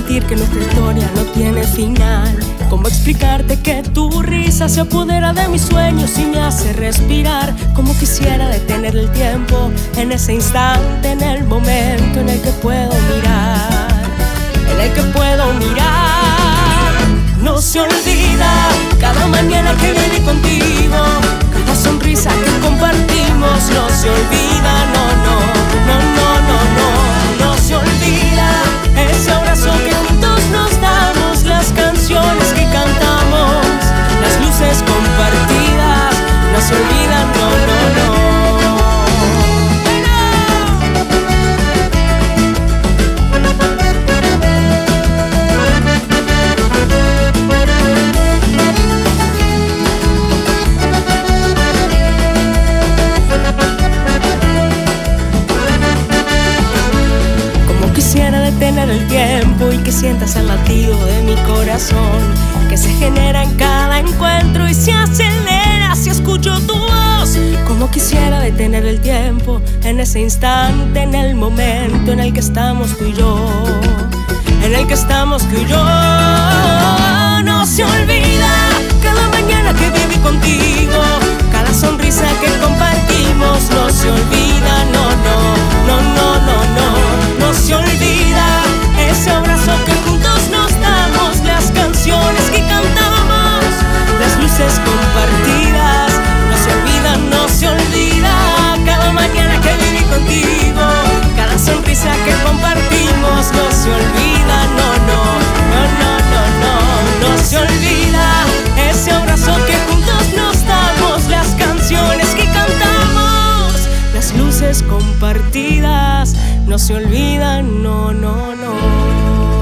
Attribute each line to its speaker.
Speaker 1: sentir que nuestra historia no tiene final? ¿Cómo explicarte que tu risa se apodera de mis sueños y me hace respirar? Como quisiera detener el tiempo en ese instante, en el momento en el que puedo mirar, en el que puedo mirar. No se olvida cada mañana que viví contigo, cada sonrisa que compartimos. No se olvida, no, no, no, no, no, no. No se olvida ese abrazo que juntos nos damos, las canciones que cantamos, las luces compartidas. No se olvidan, no, no, no. Quisiera detener el tiempo y que sientas el latido de mi corazón, que se genera en cada encuentro y se acelera si escucho tu voz. Como quisiera detener el tiempo en ese instante, en el momento en el que estamos tú y yo, en el que estamos tú y yo. No se olvida cada mañana que viví contigo, cada sonrisa que compartimos. No se olvida, no, no, no, no, no, no. No se olvida ese abrazo que juntos nos damos, las canciones que cantamos, las luces compartidas. No se olvida, no se olvida cada mañana que viví contigo, cada sonrisa que compartimos. No se olvida, no, no, no, no, no, no. No se olvida ese abrazo que juntos nos damos, las canciones que cantamos, las luces compartidas. No se olvidan, no, no, no.